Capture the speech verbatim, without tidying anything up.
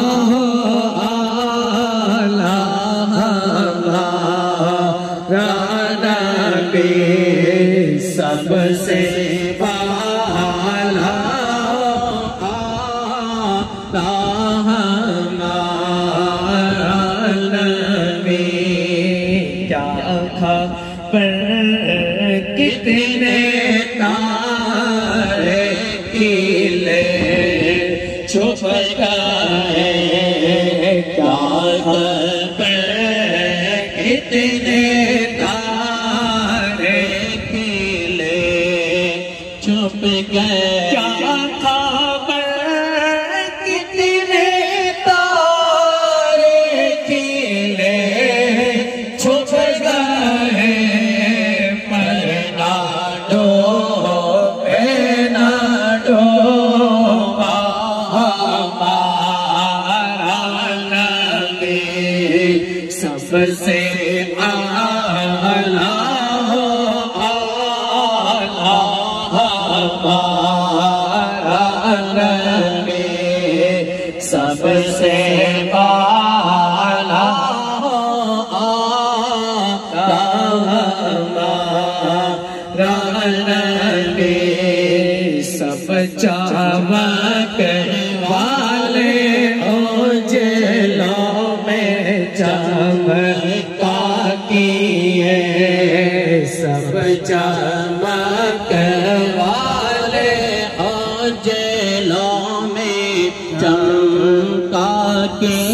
हो आला हमारा नबी सबसे आला आला हमारा नबी। क्या खबर कितने तारे खिले छुप गए, क्या खबर कितने तारे खिले छुप गए, क्या खबर कितने तारे खिले छुप गए, पर ना डूबे ना डूबा हमारा नबी सबसे आला हो आला हमारा नबी सबसे आला हो आला हमारा नबी। सब चमक वाले उजलों में चमका किए, सब चमक वाले उजलों में चमका किए,